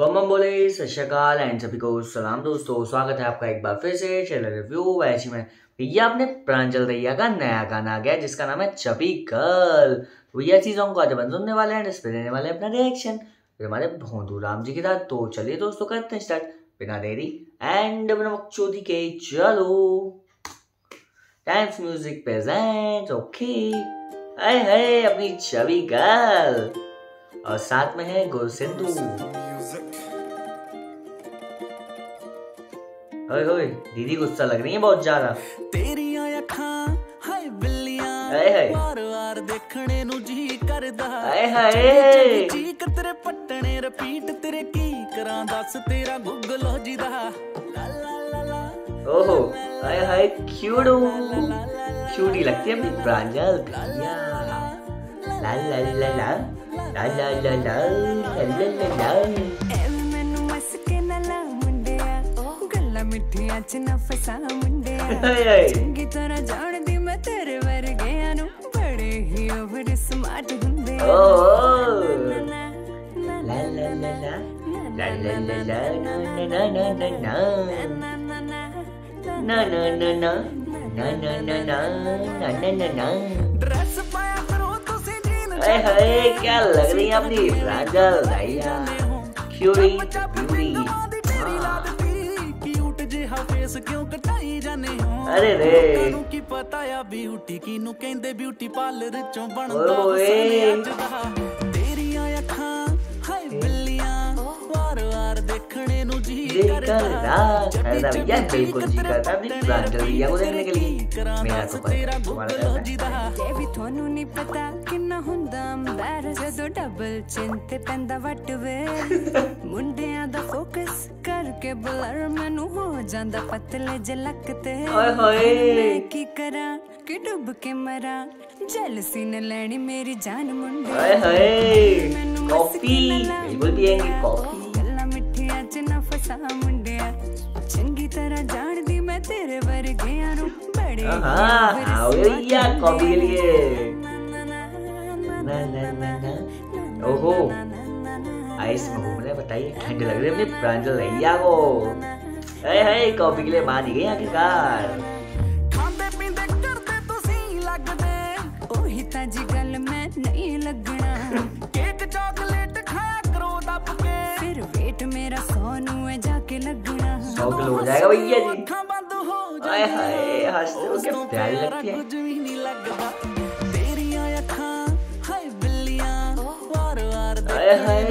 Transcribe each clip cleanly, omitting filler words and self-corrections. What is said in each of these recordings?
बम बम बोले सत श्री अकाल एंड सभी को सलाम दोस्तों, स्वागत है आपका एक बार फिर से ट्रेलर रिव्यू। वैसे में भैया अपने प्रांजल दहिया का नया गाना आ गया जिसका नाम है चबी गर्ल। भैया इसी सॉन्ग को आज अपन सुनने वाले हैं, इस पे देने वाले हैं अपना रिएक्शन फिर हमारे भोंदू राम जी के साथ। तो चलिए दोस्तों करते हैं स्टार्ट बिना देरी एंड बिना बकचोदी के। चलो टाइम्स म्यूजिक प्रेजेंट ओके है अपनी चबी गर्ल और साथ में है गुरु सिंधु। ओए ओए दीदी गुस्सा लग रही है बहुत ज्यादा। तेरी अखां हाय बिल्लियां वार-वार देखने नु जी करदा हाय हाय जी तेरे पट्टने रिपीट तेरे की करां दस तेरा गूगल हो जीदा ला ला ला ला। ओहो हाय हाय क्यूट क्यूटी लगती है अपनी प्रांजल भैया। ला ला ला ला ला ला ला ला ला ला ला मिठिया च ना फसा मुंडिया चंगी तरह जानदी मैं तेरे वर्गियां नु बड़े ही ओवर स्मार्ट हुंदे। ला ला ला ला ला ला ला ला ना ना ना ना ना ना ना ना ना ना ड्रेस पाया करो तुसी जीन। हाय क्या लग रही है अपनी प्रांजल भैया क्यूटी ब्यूटी। फेस क्यों कटाई जाने हो अरे रे की पता या ब्यूटी की नु कहंदे ब्यूटी पार्लर चों बनदा तेरी अखां हाय बिल्लियां वार-वार देखने नु जी करदा भैया बिल्कुल जी करदा अपनी प्रांजल भैया को देखने के लिए। मेरा तो तेरा गूगल जीदा ये भी थोनू नहीं पता किन्ना हुंदा अंबर जदों डबल चिन ते पैंदा वट वे मुंडियां दा फोकस करके ब्लर मैनू हो जांदा पतले झलकते। ओए होए की करा कि डुब के मरा जेलसी ने लेनी मेरी जान मुंडे। ओए होए कॉफी बिल्कुल पिएंगे कॉफी। गल्ला मिठिया च ना फसा मुंडिया चंगी तरह जानदी मैं तेरे वर्गियां नु बड़े आओ भैया कॉफी के लिए। ना ना ना ना ओहो आइस में घूमने बताइए ठंड लग रही है अपनी प्रांजल भैया को। है कॉफी के लिए मान ही गई आखिरकार। खांदे पींदे करदे तुसी लगदे ओही ताजी गल मैं नहीं लगना केक चॉकलेट खाया करो दब के फिर वेट मेरा 100 नु है जाके लगना 100 किलो हो जाएगा भैया जी। हाय हाय हंसते हो क्या प्यारी लगती है। कुछ भी नहीं लगदा तेरी अखां हाय बिल्लियां वार-वार हाय हाय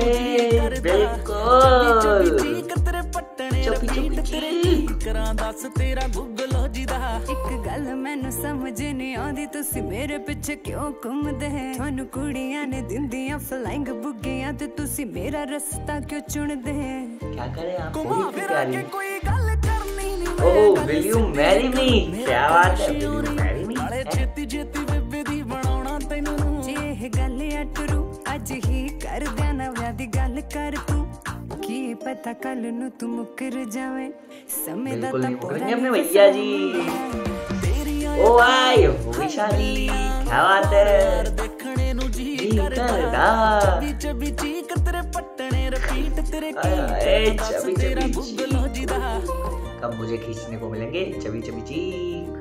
बिल्कुल तेरे पट्टने रिपीट तेरे की करां दस तेरा गूगल हो जीदा। एक गल मैनू समझ नहीं आंदी तुसी मेरे पिछे क्यों घूमदे थानू कुड़ियां ने दिंदियां फ्लाइंग बुग्गियां ते तुसी मेरा रास्ता क्यों चुनदे। क्या करें आप घूम फिर के कोई गल करनी नहीं। Oh will you marry me क्या बात है विल यू मैरी मी छेती छेती बेबे दी बनाउणा तैनू जे ਇਹ गल अटरू अज ही कर देना विआह दी गल कर तू की पता कल नु तू मुकर जावे समय दा ता पूरा अपने भैया जी। ओ आई हो शादी क्या बात है देखने नु जी करदा चबी चीक तेरे पट्टने रिपीट तेरे की चबी तेरा गूगल हो जीदा। कब मुझे खींचने को मिलेंगे चबी चबी चीक।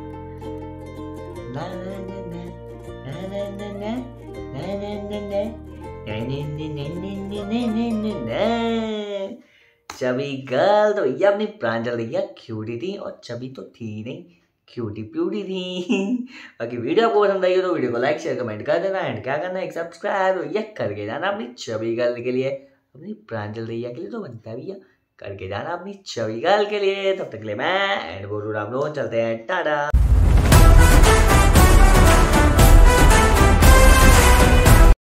ना ना ना ना ना ना ना चबी गर्ल तो भैया अपनी प्रांजल भैया क्यूटी थी और चबी तो थी नहीं क्यूटी प्यूटी थी। बाकी वीडियो आपको पसंद आई हो तो वीडियो को लाइक शेयर कमेंट कर देना एंड क्या करना है एक सब्सक्राइब तो ये करके जाना अपनी चबी गर्ल के लिए। अपनी प्रांजल भैया के लिए तो बनता है भैया करके जाना अपनी चबी गर्ल के लिए। तब तक के लिए मैं एंड बोलू राम लोग चलते हैं टाटा।